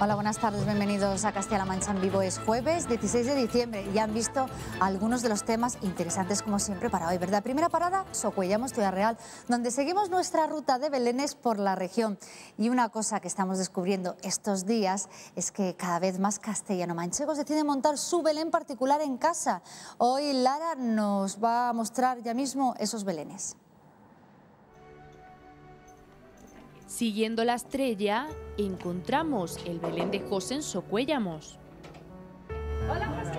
Hola, buenas tardes, bienvenidos a Castilla-La Mancha en Vivo. Es jueves 16 de diciembre y han visto algunos de los temas interesantes como siempre para hoy, ¿verdad? Primera parada, Socuellamos, Ciudad Real, donde seguimos nuestra ruta de belenes por la región. Y una cosa que estamos descubriendo estos días es que cada vez más castellano-manchegos deciden montar su Belén particular en casa. Hoy Lara nos va a mostrar ya mismo esos belenes. Siguiendo la estrella, encontramos el Belén de José en Socuellamos. Hola, José.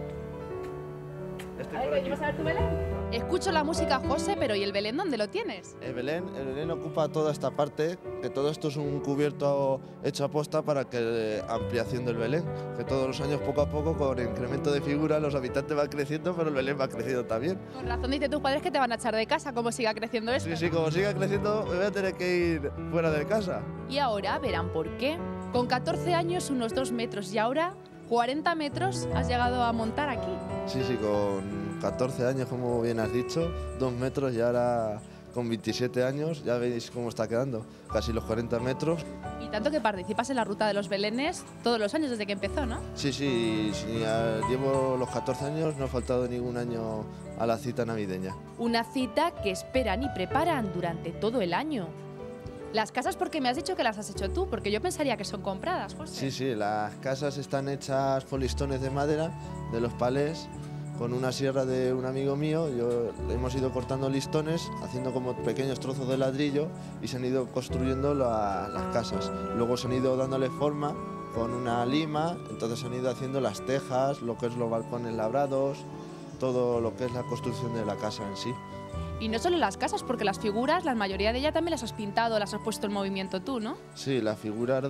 ¿Vas a ver tu Belén? Escucho la música, José, pero ¿y el Belén dónde lo tienes? El Belén ocupa toda esta parte, que todo esto es un cubierto hecho aposta para que ampliación del Belén, que todos los años poco a poco con el incremento de figuras los habitantes van creciendo, pero el Belén va creciendo también. Con razón dicen tus padres que te van a echar de casa como siga creciendo esto. Sí, como siga creciendo me voy a tener que ir fuera de casa. Y ahora verán por qué. Con 14 años, unos 2 metros y ahora 40 metros has llegado a montar aquí. Sí, con 14 años, como bien has dicho, 2 metros y ahora con 27 años ya veis cómo está quedando, casi los 40 metros. Y tanto que participas en la ruta de los belenes todos los años desde que empezó, ¿no? Sí, llevo los 14 años, no he faltado ningún año a la cita navideña. Una cita que esperan y preparan durante todo el año. Las casas, porque me has dicho que las has hecho tú, porque yo pensaría que son compradas, José. Sí, las casas están hechas con listones de madera, de los palés, con una sierra de un amigo mío. Hemos ido cortando listones, haciendo como pequeños trozos de ladrillo y se han ido construyendo las casas. Luego se han ido dándole forma con una lima, entonces se han ido haciendo las tejas, lo que es los balcones labrados, todo lo que es la construcción de la casa en sí. Y no solo las casas, porque las figuras, la mayoría de ellas también las has pintado, las has puesto en movimiento tú, ¿no? Sí, las figuras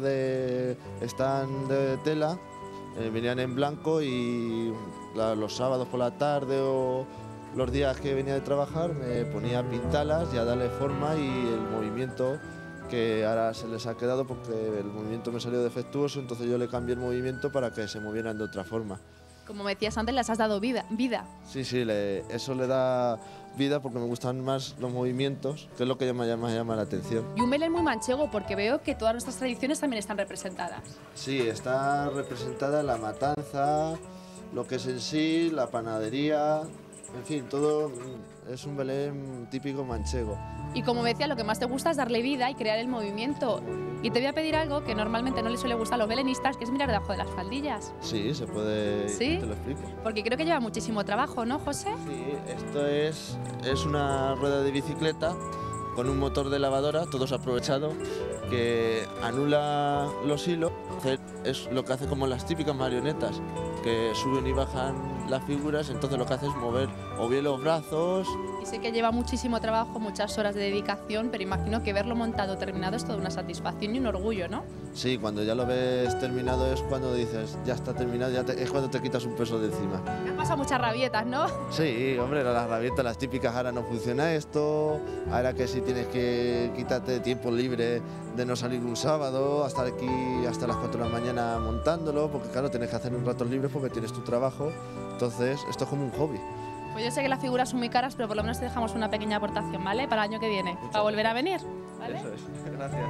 están de tela, venían en blanco y los sábados por la tarde o los días que venía de trabajar me ponía a pintarlas y a darle forma y el movimiento que ahora se les ha quedado porque el movimiento me salió defectuoso, entonces yo le cambié el movimiento para que se movieran de otra forma. Como me decías antes, les has dado vida. Sí, eso le da vida porque me gustan más los movimientos, que es lo que me llama la atención. Y un Belén muy manchego, porque veo que todas nuestras tradiciones también están representadas. Sí, está representada la matanza, lo que es en sí, la panadería, en fin, todo es un Belén típico manchego. Y como me decía, lo que más te gusta es darle vida y crear el movimiento. Y te voy a pedir algo que normalmente no les suele gustar a los belenistas, que es mirar debajo de las faldillas. Sí, se puede. ¿Sí? Te lo explico. Porque creo que lleva muchísimo trabajo, ¿no, José? Sí, esto es una rueda de bicicleta con un motor de lavadora, todos aprovechado, que anula los hilos. Es lo que hace como las típicas marionetas, que suben y bajan las figuras, entonces lo que hace es mover o bien los brazos. Y sé que lleva muchísimo trabajo, muchas horas de dedicación, pero imagino que verlo montado, terminado, es toda una satisfacción y un orgullo, ¿no? Sí, cuando ya lo ves terminado es cuando dices, ya está terminado, es cuando te quitas un peso de encima. Me han pasado muchas rabietas, ¿no? Sí, hombre, las rabietas, las típicas, ahora no funciona esto, ahora que sí tienes que quitarte tiempo libre de no salir un sábado, estar aquí hasta las 4 de la mañana montándolo, porque claro, tienes que hacer un ratos libres porque tienes tu trabajo, entonces esto es como un hobby. Pues yo sé que las figuras son muy caras, pero por lo menos te dejamos una pequeña aportación, ¿vale? Para el año que viene, para volver a venir, ¿vale? Eso es, gracias.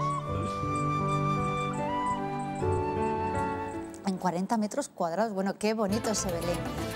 En 40 metros cuadrados, bueno, qué bonito ese Belén.